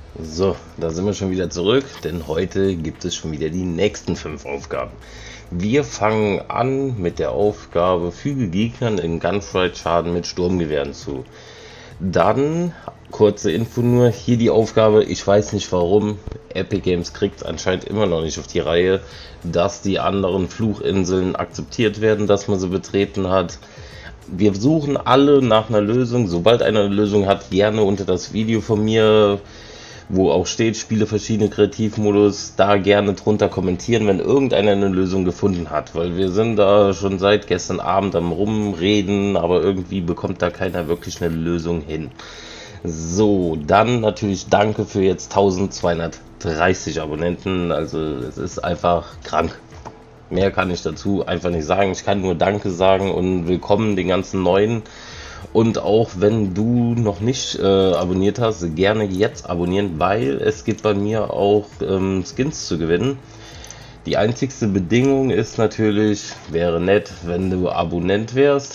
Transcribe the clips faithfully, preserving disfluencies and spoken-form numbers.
So, da sind wir schon wieder zurück, denn heute gibt es schon wieder die nächsten fünf Aufgaben. Wir fangen an mit der Aufgabe, füge Gegnern in Gunfight Schaden mit Sturmgewehren zu. Dann, kurze Info nur, hier die Aufgabe, ich weiß nicht warum, Epic Games kriegt es anscheinend immer noch nicht auf die Reihe, dass die anderen Fluchinseln akzeptiert werden, dass man sie betreten hat. Wir suchen alle nach einer Lösung, sobald einer eine Lösung hat, gerne unter das Video von mir, wo auch steht, spiele verschiedene Kreativmodus, da gerne drunter kommentieren, wenn irgendeiner eine Lösung gefunden hat, weil wir sind da schon seit gestern Abend am Rumreden, aber irgendwie bekommt da keiner wirklich eine Lösung hin. So, dann natürlich danke für jetzt eintausendzweihundertdreißig Abonnenten, also es ist einfach krank. Mehr kann ich dazu einfach nicht sagen, ich kann nur Danke sagen und willkommen den ganzen Neuen. Und auch wenn du noch nicht äh, abonniert hast, gerne jetzt abonnieren, weil es gibt bei mir auch ähm, Skins zu gewinnen. Die einzigste Bedingung ist natürlich, wäre nett, wenn du Abonnent wärst.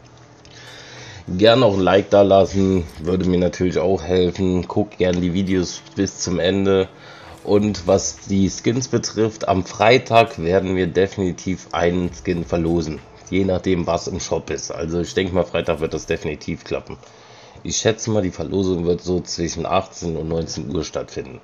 Gerne auch ein Like da lassen, würde mir natürlich auch helfen. Guck gerne die Videos bis zum Ende. Und was die Skins betrifft, am Freitag werden wir definitiv einen Skin verlosen. Je nachdem, was im Shop ist. Also ich denke mal, Freitag wird das definitiv klappen. Ich schätze mal, die Verlosung wird so zwischen achtzehn und neunzehn Uhr stattfinden.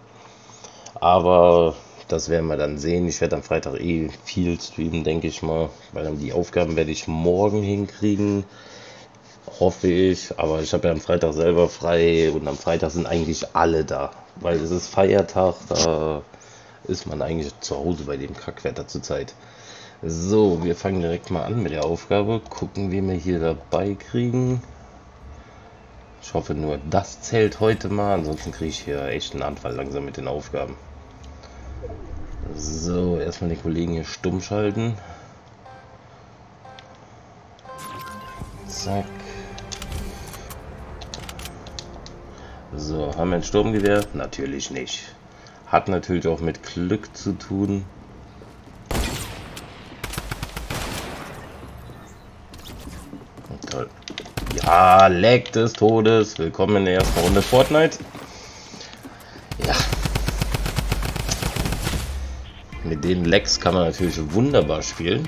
Aber das werden wir dann sehen. Ich werde am Freitag eh viel streamen, denke ich mal. Weil dann die Aufgaben werde ich morgen hinkriegen. Hoffe ich. Aber ich habe ja am Freitag selber frei. Und am Freitag sind eigentlich alle da. Weil es ist Feiertag. Da ist man eigentlich zu Hause bei dem Kackwetter zurzeit. So, wir fangen direkt mal an mit der Aufgabe. Gucken, wie wir hier dabei kriegen. Ich hoffe nur, das zählt heute mal. Ansonsten kriege ich hier echt einen Anfall langsam mit den Aufgaben. So, erstmal den Kollegen hier stumm schalten. Zack. So, haben wir ein Sturmgewehr? Natürlich nicht. Hat natürlich auch mit Glück zu tun. Toll. Ja, Lag des Todes. Willkommen in der ersten Runde Fortnite. Ja. Mit den Lags kann man natürlich wunderbar spielen.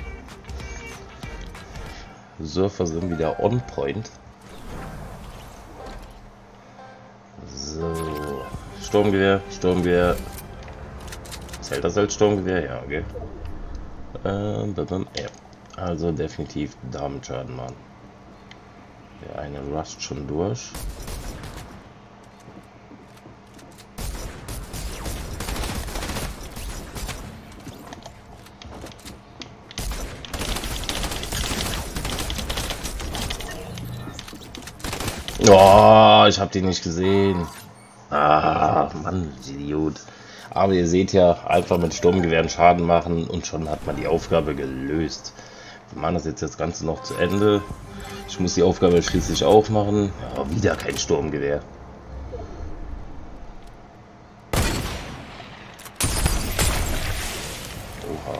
Surfer sind wieder on point. So. Sturmgewehr, Sturmgewehr. Zählt das als Sturmgewehr? Ja, okay. Ähm, ja. Also definitiv Damenschaden machen. Der eine rusht schon durch. Oh, ich habe die nicht gesehen. Ah, Mann, Idiot. Aber ihr seht ja, einfach mit Sturmgewehren Schaden machen und schon hat man die Aufgabe gelöst. Wir machen das jetzt das Ganze noch zu Ende. Ich muss die Aufgabe schließlich auch machen. Ja, wieder kein Sturmgewehr. Oha.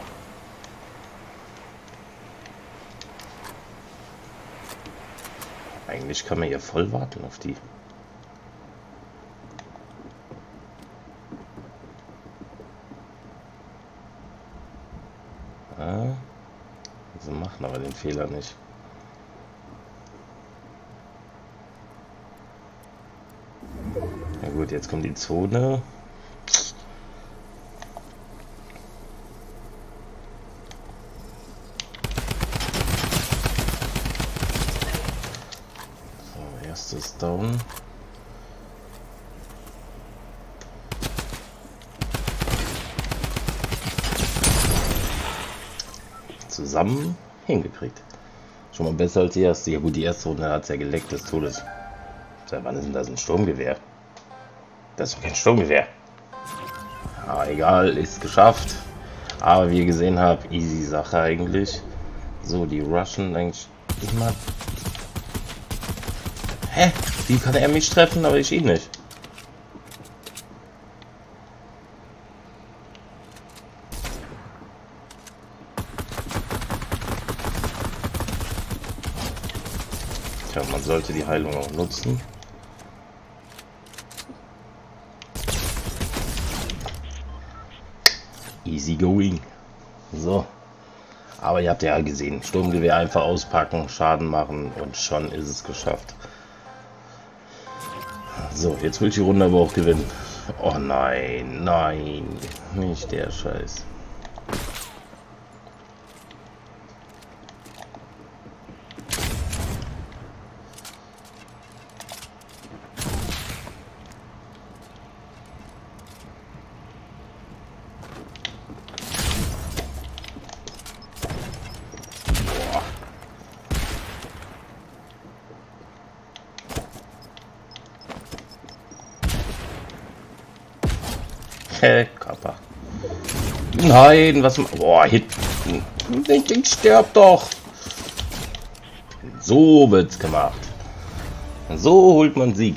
Eigentlich kann man ja voll warten auf die. Ah, sie machen aber den Fehler nicht. Na gut, jetzt kommt die Zone. So, erstes Down. Zusammen hingekriegt. Schon mal besser als die erste. Ja gut, die erste Runde hat es ja geleckt des Todes. Seit wann ist denn das ein Sturmgewehr? Das ist doch kein Sturmgewehr. Aber egal, ist geschafft. Aber wie ihr gesehen habt, easy Sache eigentlich. So, die rushen eigentlich immer. Hä? Wie kann er mich treffen, aber ich ihn nicht? Tja, man sollte die Heilung auch nutzen. Easy going. So. Aber ihr habt ja gesehen, Sturmgewehr einfach auspacken, Schaden machen und schon ist es geschafft. So, jetzt will ich die Runde aber auch gewinnen. Oh nein, nein, nicht der Scheiß. Kappa. Nein, was... Boah, Hit. Ich sterb doch. So wird's gemacht. So holt man Sieg.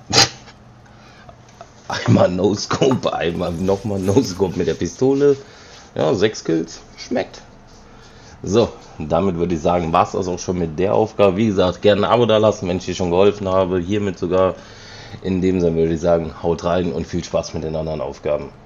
Einmal No-Scope, einmal nochmal No-Scope mit der Pistole. Ja, sechs Kills. Schmeckt. So, damit würde ich sagen, war es das auch schon mit der Aufgabe. Wie gesagt, gerne ein Abo da lassen, wenn ich dir schon geholfen habe. Hiermit sogar. In dem Sinne würde ich sagen, haut rein und viel Spaß mit den anderen Aufgaben.